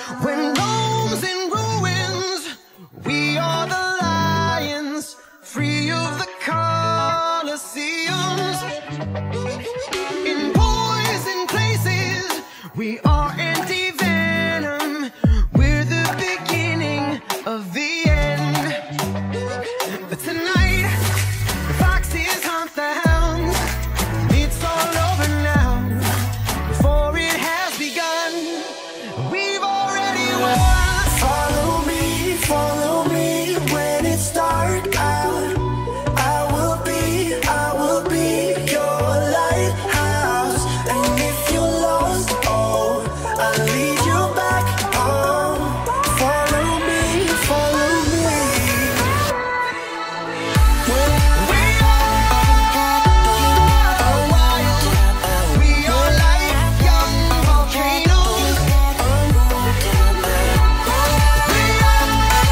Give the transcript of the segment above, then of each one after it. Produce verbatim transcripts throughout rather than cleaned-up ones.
When Rome's in ruins, we are the lions, free of the Colosseums. In poison places, we are anti-venom. We're the beginning of the end. But tonight, the foxes hunt the hounds. It's all over now, before it has begun. We've already won. Follow me, follow me when it's dark out. I will be, I will be your lighthouse. And if you're lost, oh, I'll lead you back home. Follow me, follow me. We are wild, we are like young volcanoes. We are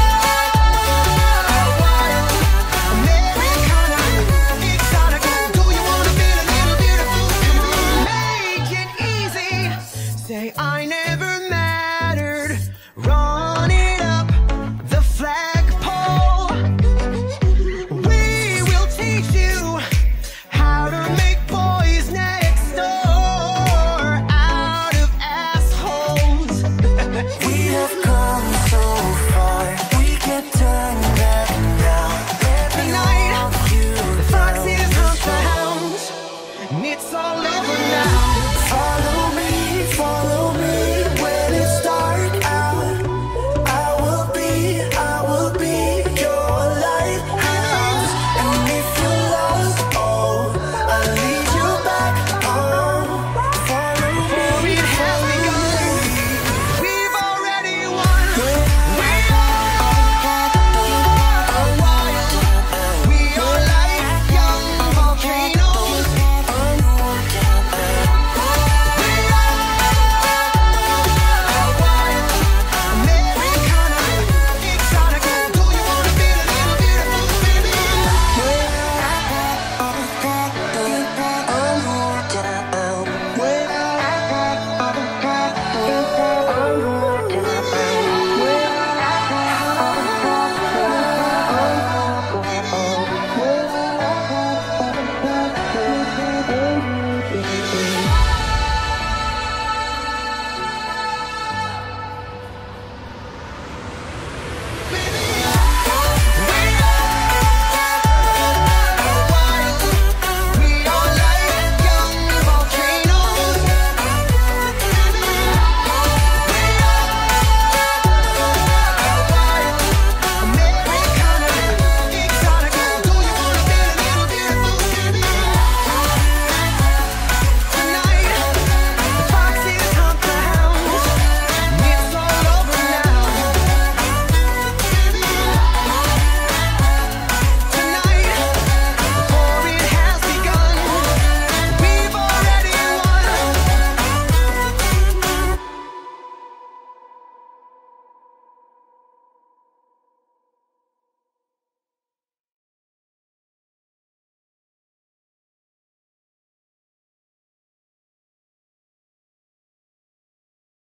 wild, Americana, exotica. Do you wanna feel a little beautiful? Make it easy. Say I never met